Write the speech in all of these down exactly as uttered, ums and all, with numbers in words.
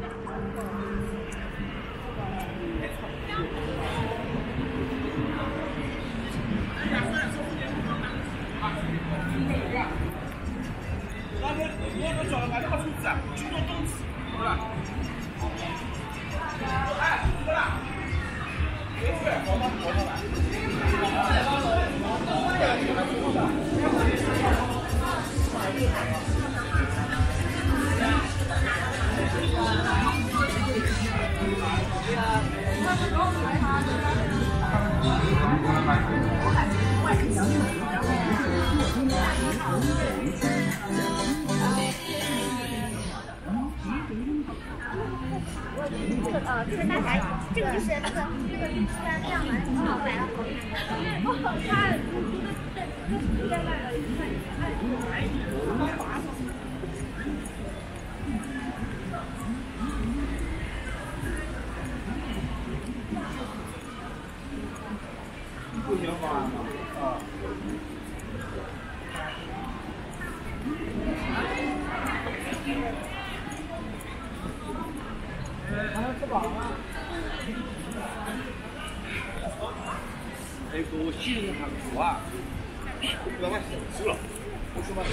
呃，这个大侠，这个就是那个那个玉山这样的，很好买了好看。我好看，这在那个一看，哎，好滑。 不行滑吗？啊。还要吃饱吗？哎，给我洗人还不错啊！不要买手了，不是吗？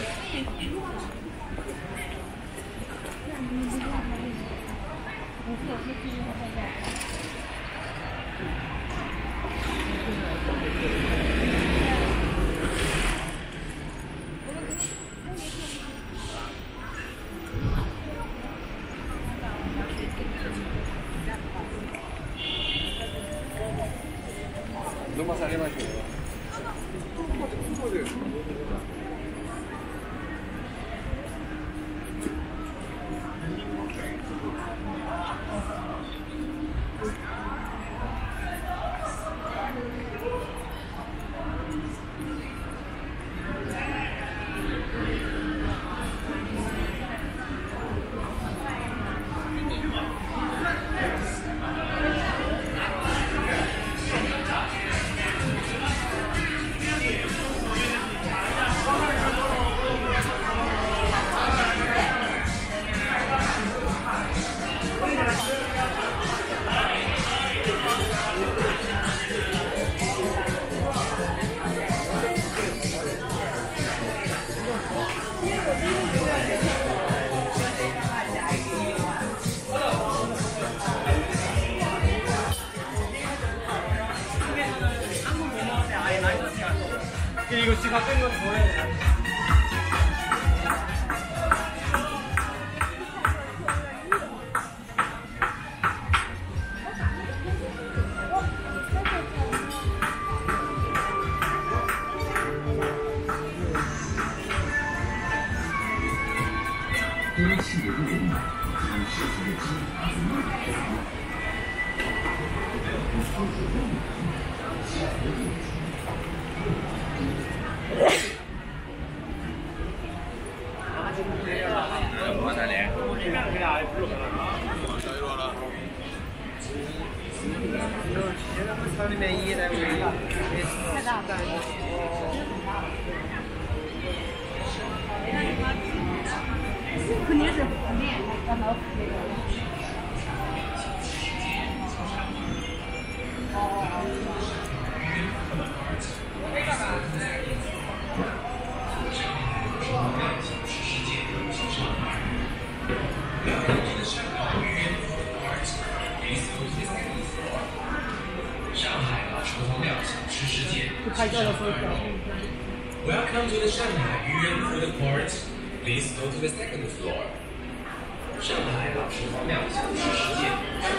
能把三点半去。이거 지금 뺀 건 뭐예요?肯定是福建，让他福建。 Welcome to the Shanghai Yuyuan Food Court. Please go to the second floor. 上海老式方料小吃世界。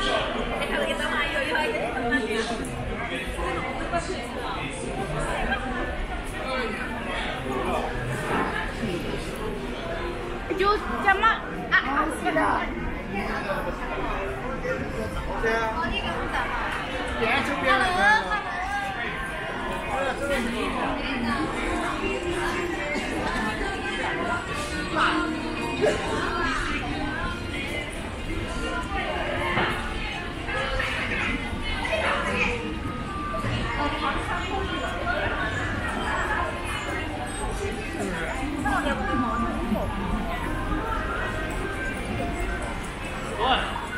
就怎么啊？是的。 边走边来。 对。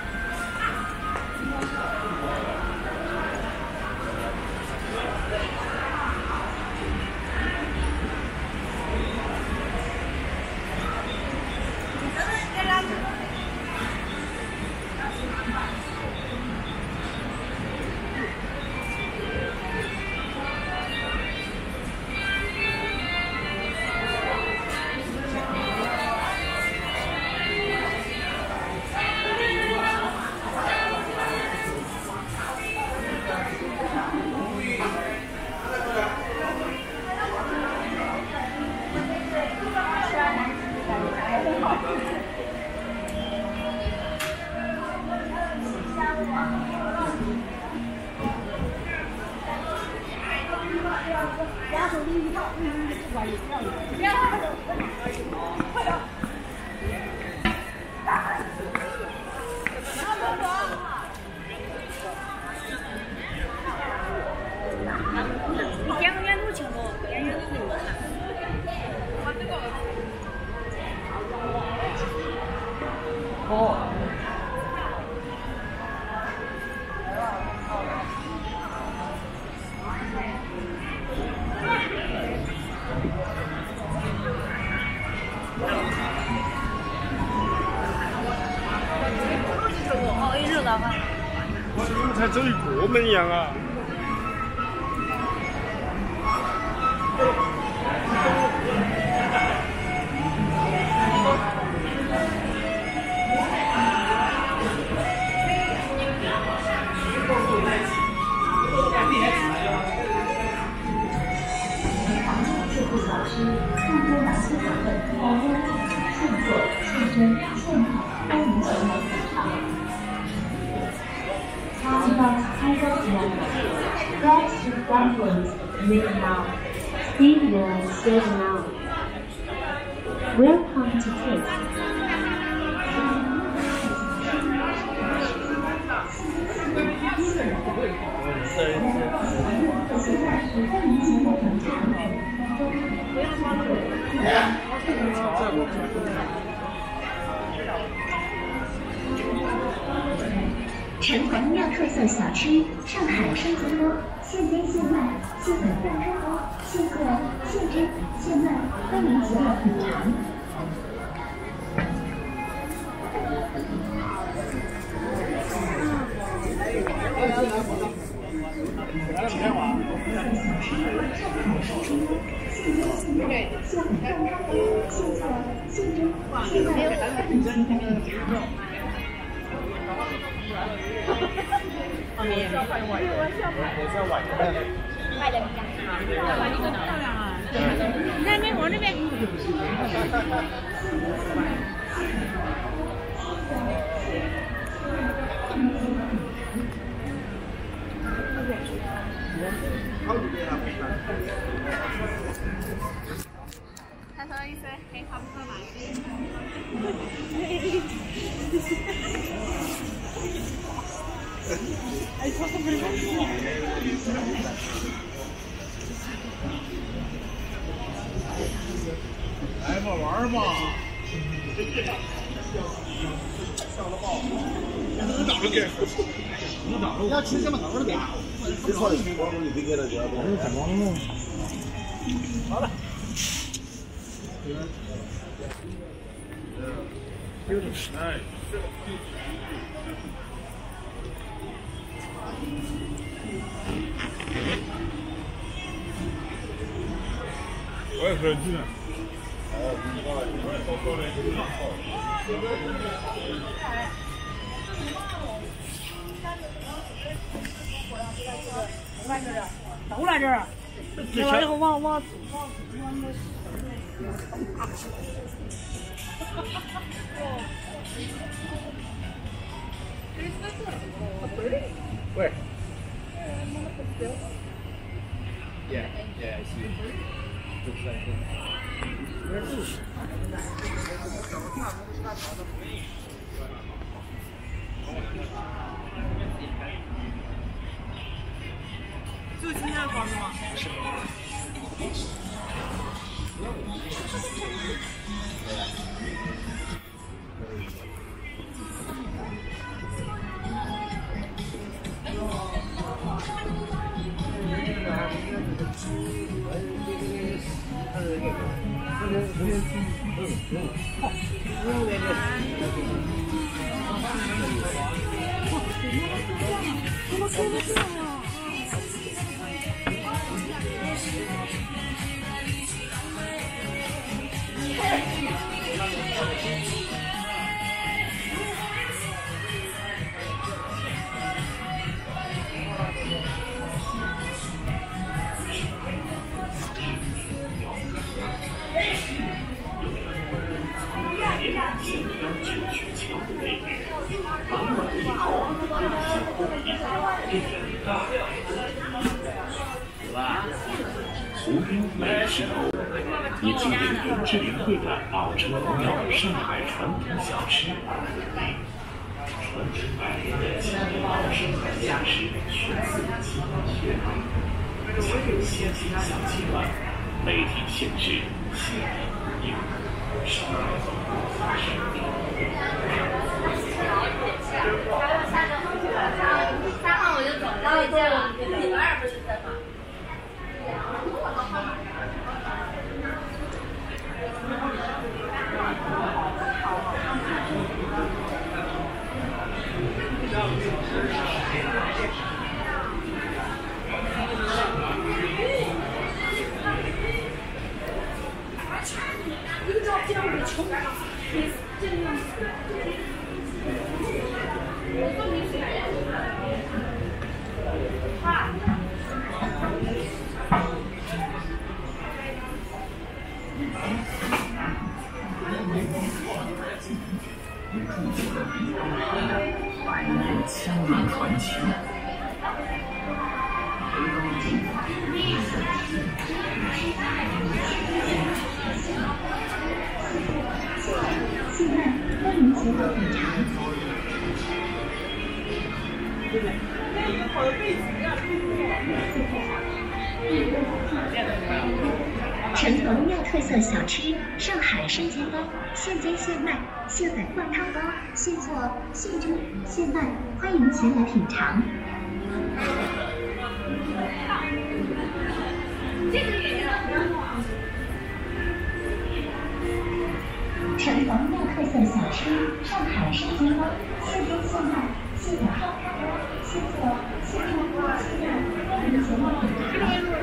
才走一个门一样啊！ 这部小吃众多南四省份包括现做、现蒸、现烤，都能成为主场。China's Tiger Yuyuan, fresh dumplings right now, steaming straight now. Welcome to taste. 城隍庙特色小吃上海生煎锅，现煎现卖，现粉半生锅，现刻现蒸现卖，欢迎前来品尝。 外的比较好，漂亮啊！你在那我这边。他说意思可以差不多吧。哎，他怎么来吧，玩吧。上了报。你打了给？你打了？要吃什么头的？这操你光你别给他讲，我是闪光了。好了。哎。我也喝进来。 都来这儿，来完以后往往往往那。 喂。Yeah, yeah, I see. Looks like it. Where to? 这是新的房子吗？是。 Chenghuang Temple 时候，以纪念原汁原味的老城隍庙上海传统小吃而闻名。传承百年的经典老上海小吃全自精选，加入先进小气段，媒体限制新颖有上海总部发生。 三号我就走了，这样礼拜二不是真吗？ 百年江南传奇。 现在欢迎前来品尝。城隍庙特色小吃上海生煎包，现煎现卖，现宰灌汤包，现做现蒸现卖，欢迎前来品尝。城隍庙特色小吃上海生煎包，现煎现卖，现宰灌汤包，现做现蒸现卖，欢迎前来品尝。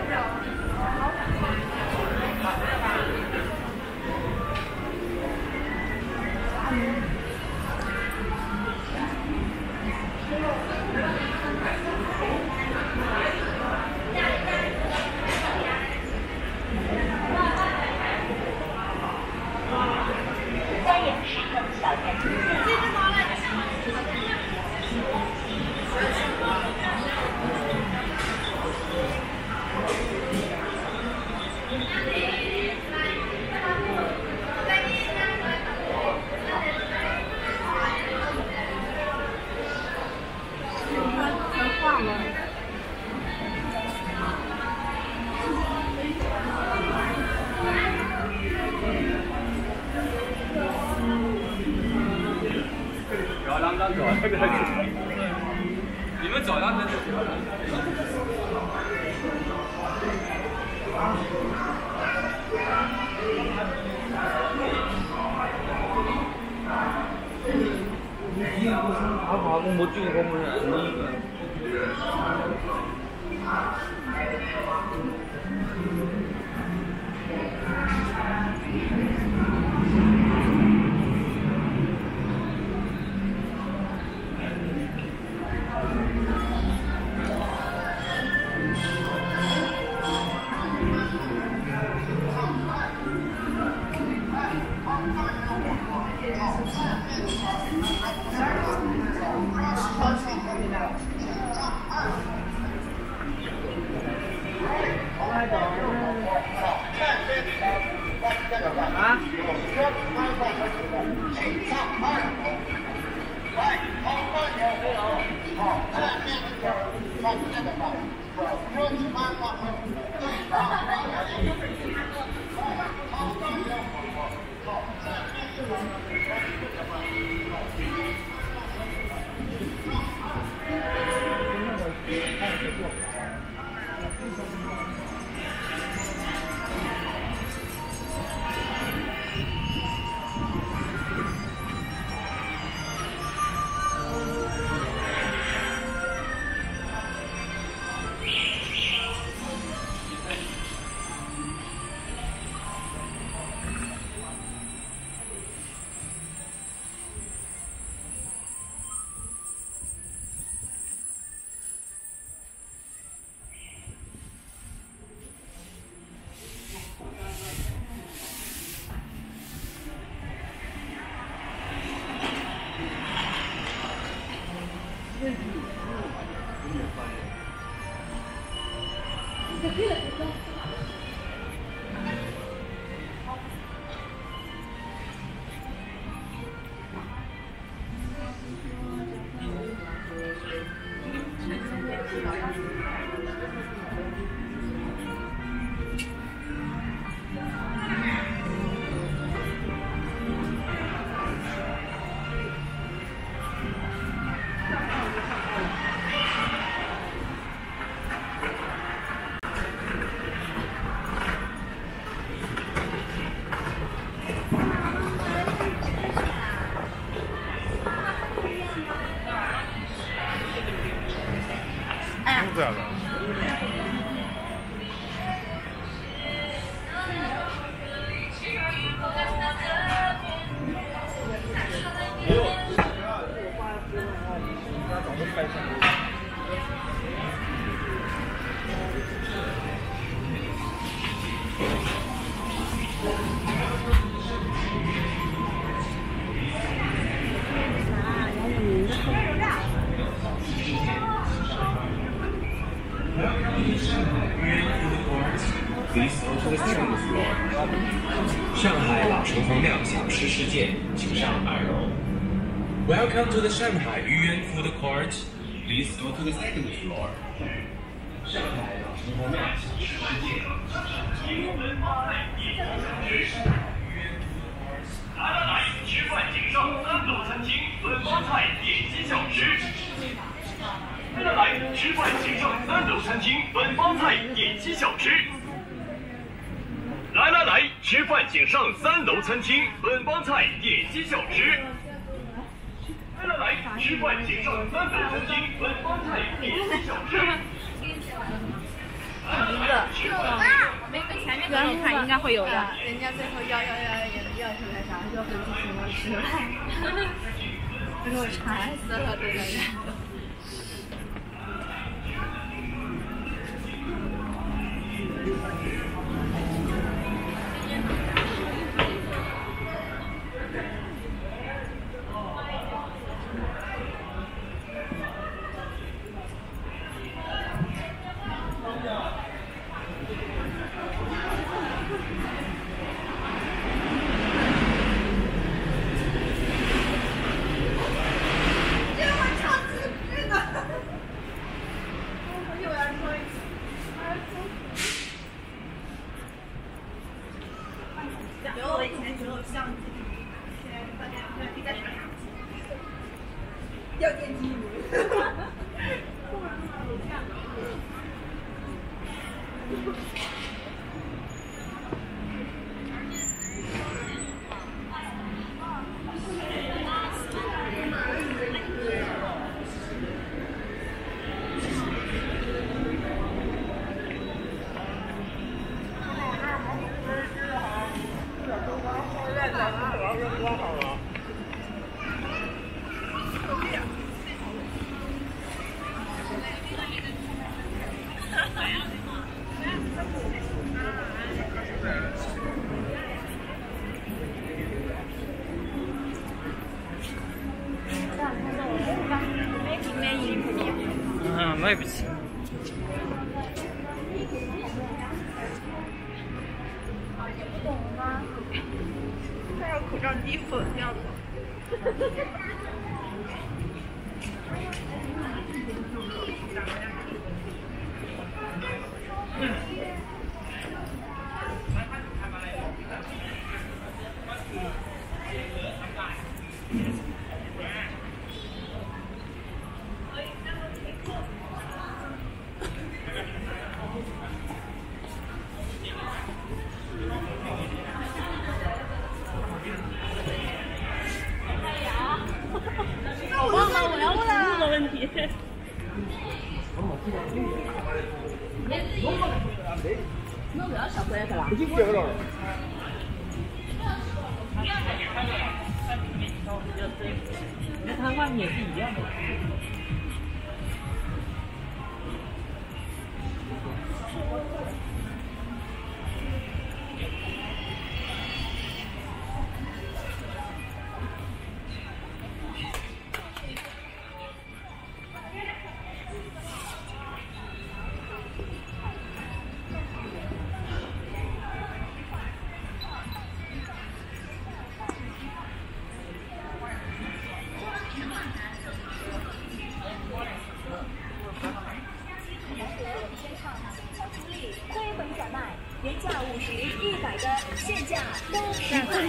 你们走呀，那就行了。阿爸公冇中意我们人呢。 这样的。 Please go to the second floor. 上海老城隍庙小吃世界，请上二楼。Welcome to the Shanghai Yuyuan Food Court. Please go to the second floor. 上海老城隍庙小吃世界，请上来来来，吃饭请上三楼餐厅，本帮菜点心小吃。来来来，吃饭请上三楼餐厅，本帮菜点心小吃。来来来，吃饭请上三楼餐厅，本帮菜点心小吃。来来来，吃饭请上三楼餐厅，本帮菜点心小吃。 名字，没跟前面的看应该会有的。 人家最后要要要要要出来啥？要回去请我吃饭。给我馋死了，这个人。 要电梯。 嗯，买不起。 不懂吗？戴上口罩衣服这样子。 我忘了我要问这个问题。那不要小回来去了。 已经掉了。 那它外面也是一样的。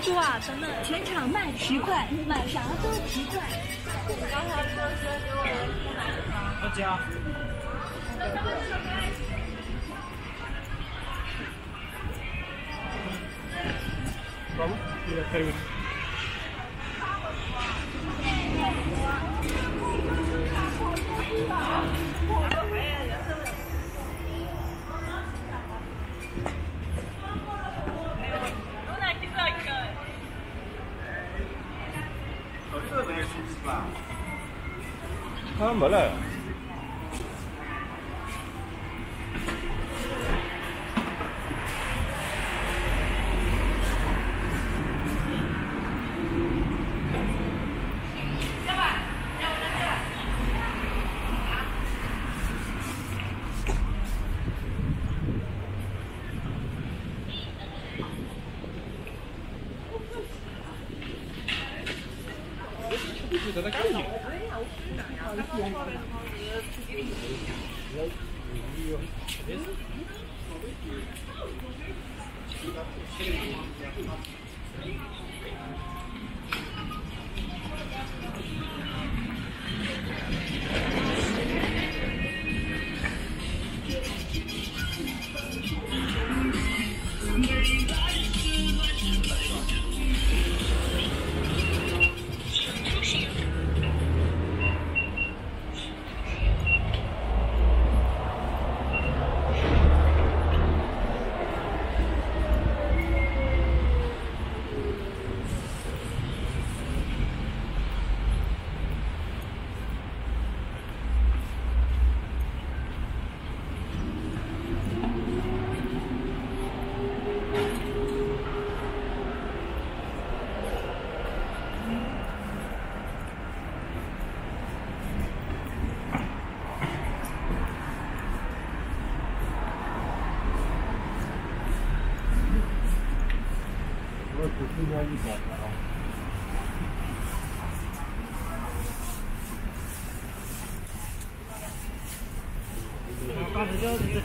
是吧？真的， 全场卖十块，买啥都十块。 要加。好吗？这个可以。 他没来。 在那看见。 刚才叫你的。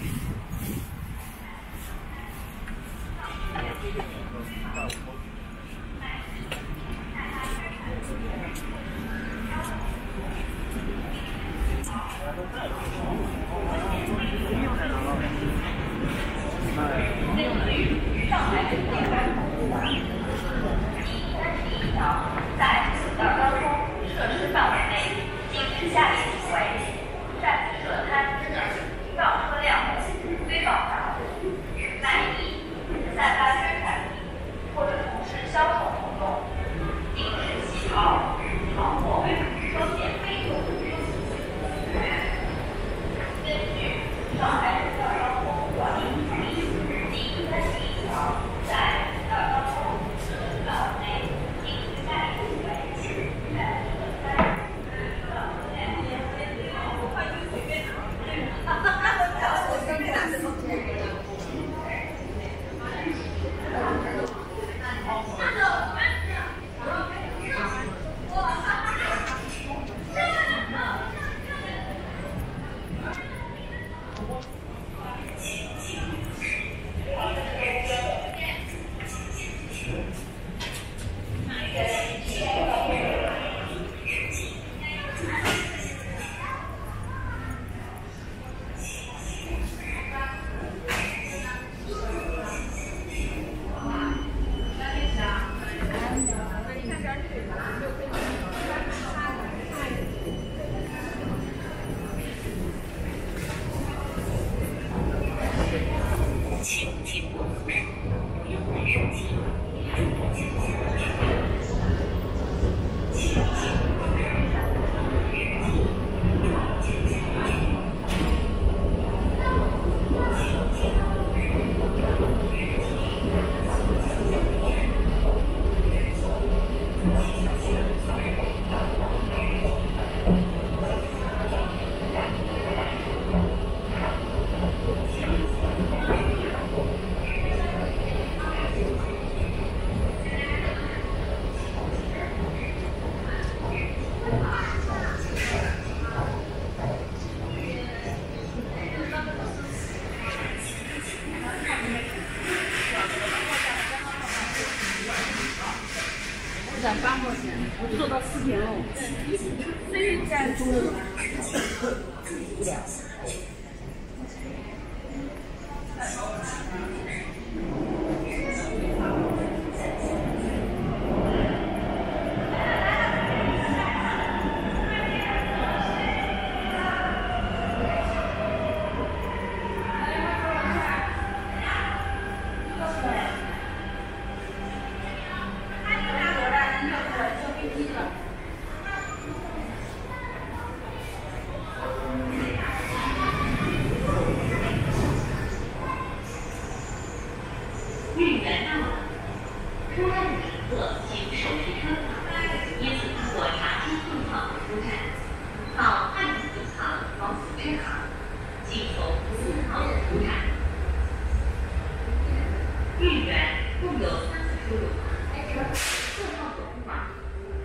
天哦。对，这样中午。 豫园大门，出站的乘客请手持车卡，依次通过闸机进场出站，到汉语银行往府支行，请从四号出站。豫园共有三个出入口，